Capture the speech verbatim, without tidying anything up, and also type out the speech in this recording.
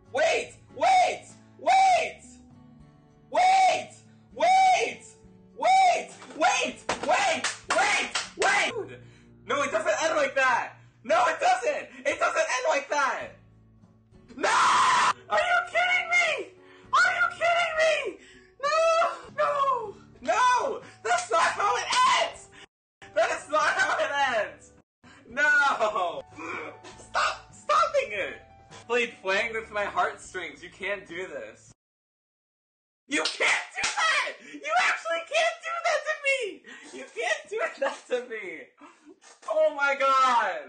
Wait! Wait! Wait! Wait! Wait! Wait! Wait! Wait! Wait! Wait! Dude. No, it doesn't end like that! No, it doesn't! It doesn't end like that! No! Are you kidding me? Are you kidding me? No! No! No! That's not how it ends! That is not how it ends! No! Stop stopping it! Played playing with my heartstrings. You can't do this. You can't do that! You actually can't do that to me! You can't do that to me! Oh my god!